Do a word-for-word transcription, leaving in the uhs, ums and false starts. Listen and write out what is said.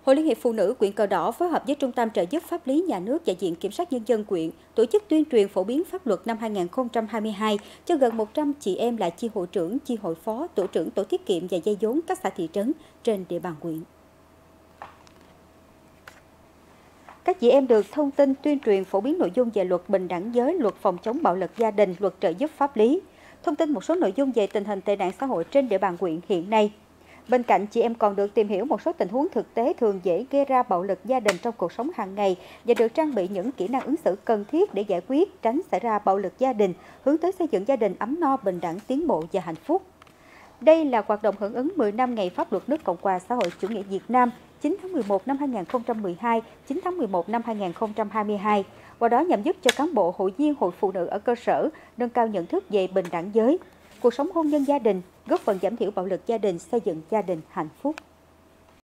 Hội Liên hiệp Phụ nữ huyện Cờ Đỏ phối hợp với Trung tâm trợ giúp pháp lý nhà nước và Viện Kiểm sát Nhân dân huyện tổ chức tuyên truyền phổ biến pháp luật năm hai nghìn không trăm hai mươi hai cho gần một trăm chị em là chi hội trưởng, chi hội phó, tổ trưởng tổ tiết kiệm và dây vốn các xã thị trấn trên địa bàn huyện. Các chị em được thông tin tuyên truyền phổ biến nội dung về luật bình đẳng giới, luật phòng chống bạo lực gia đình, luật trợ giúp pháp lý, thông tin một số nội dung về tình hình tệ nạn xã hội trên địa bàn huyện hiện nay. Bên cạnh, chị em còn được tìm hiểu một số tình huống thực tế thường dễ gây ra bạo lực gia đình trong cuộc sống hàng ngày và được trang bị những kỹ năng ứng xử cần thiết để giải quyết, tránh xảy ra bạo lực gia đình, hướng tới xây dựng gia đình ấm no, bình đẳng, tiến bộ và hạnh phúc. Đây là hoạt động hưởng ứng mười năm ngày pháp luật nước Cộng hòa xã hội chủ nghĩa Việt Nam, chín tháng mười một năm hai nghìn không trăm mười hai, chín tháng mười một năm hai nghìn không trăm hai mươi hai. Qua đó nhằm giúp cho cán bộ, hội viên, hội phụ nữ ở cơ sở nâng cao nhận thức về bình đẳng giới, cuộc sống hôn nhân gia đình, góp phần giảm thiểu bạo lực gia đình, xây dựng gia đình hạnh phúc.